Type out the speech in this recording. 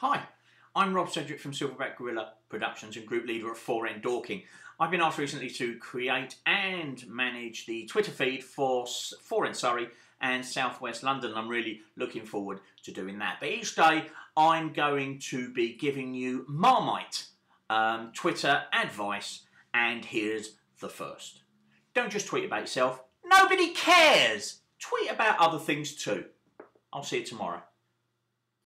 Hi, I'm Rob Sedgwick from Silverback Gorilla Productions and group leader at 4N Dorking. I've been asked recently to create and manage the Twitter feed for 4N Surrey and South West London. I'm really looking forward to doing that. But each day I'm going to be giving you Marmite Twitter advice, and here's the first. Don't just tweet about yourself. Nobody cares. Tweet about other things too. I'll see you tomorrow.